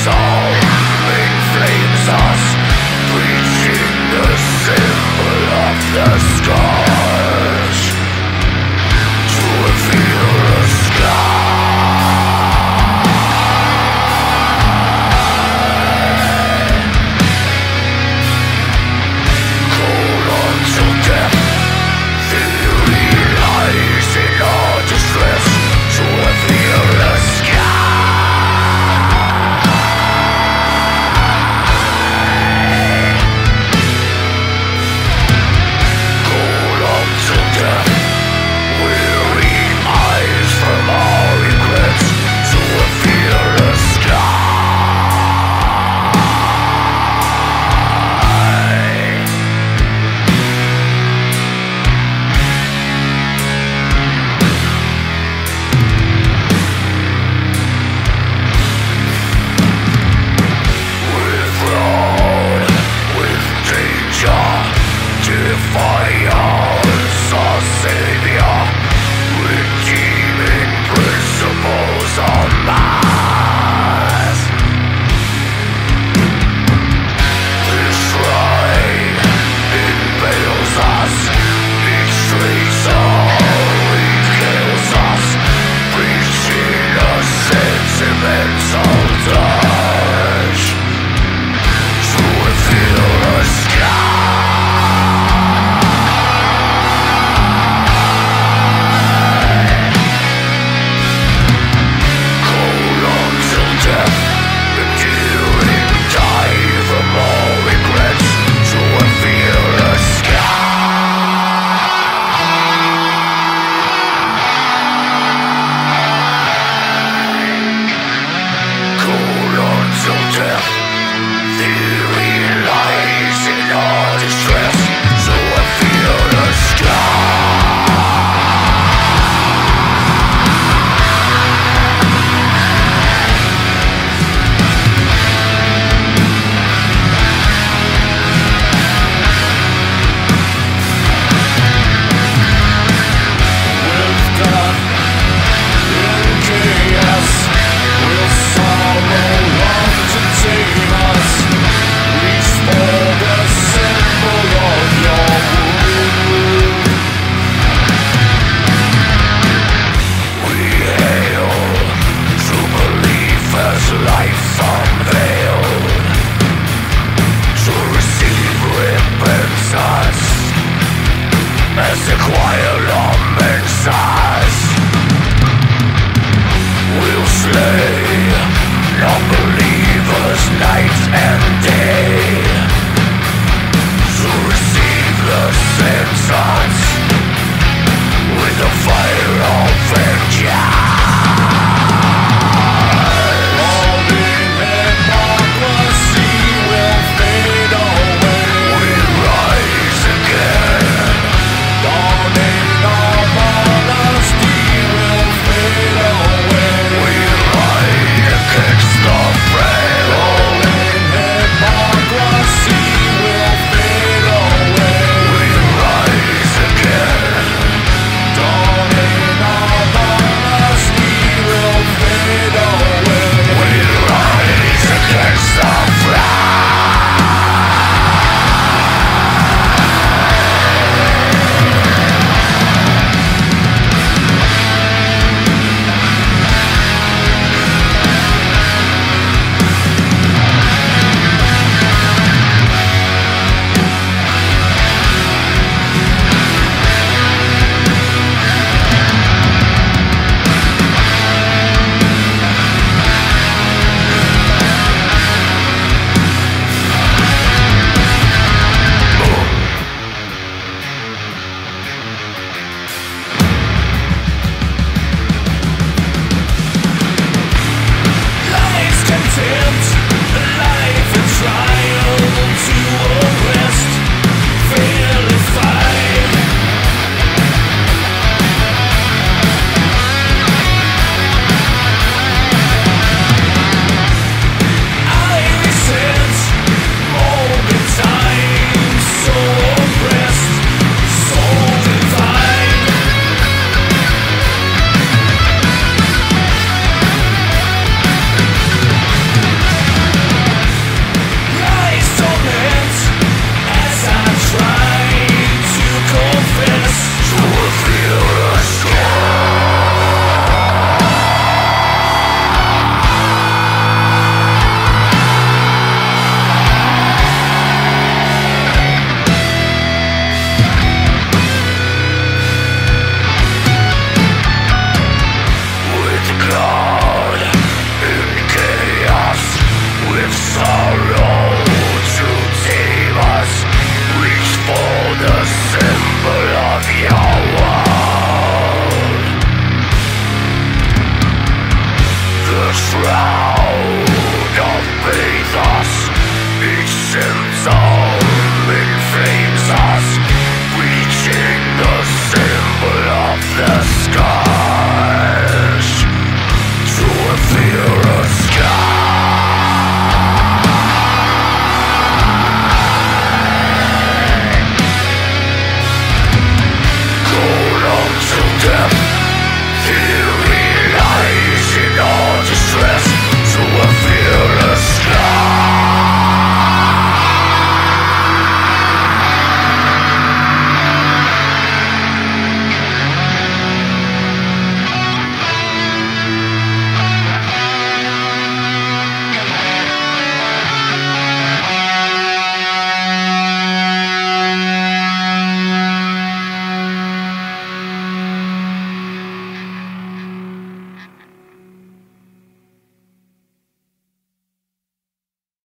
soul inflames us, reaching the symbol of the scourge to reveal the sky. Cold until death, theory lies in our distress to reveal the sky. Cold until death, weary eyes from all regrets to reveal the sky. Withdrawn with danger, defiance, our savior, redeeming principles on mass. This shrine impales us, each trace kills us, reaching a sentimental touch to reveal the sky. Cold until death, enduring, die from all regrets to reveal the sky. Cold until death, theory lies in our distress, so I feel the sky. With death in chaos, will sorrow love to tame us. Reach for the symbol of your wound. We hail true belief as life unveiled, to receive repentance as the choir laments us. We'll slay non-believers night and day to receive the sentence